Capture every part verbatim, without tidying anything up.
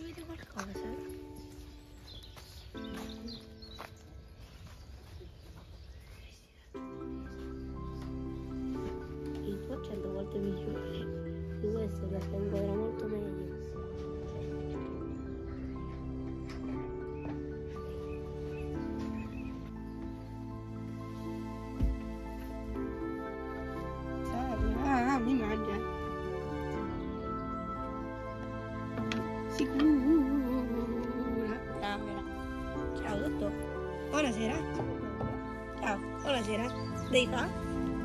Si vede qualcosa? Il tuo cento volte migliore di questo, perché inquadra molto meglio. Ah, mi mangia. Sicura. Ciao tutto. Buonasera. Ciao, buonasera. Devi fa?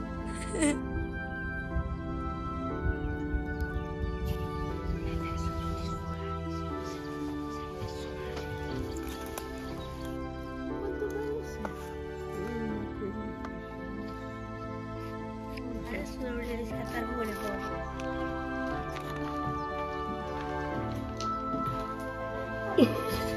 Adesso devo riscattare pure poi.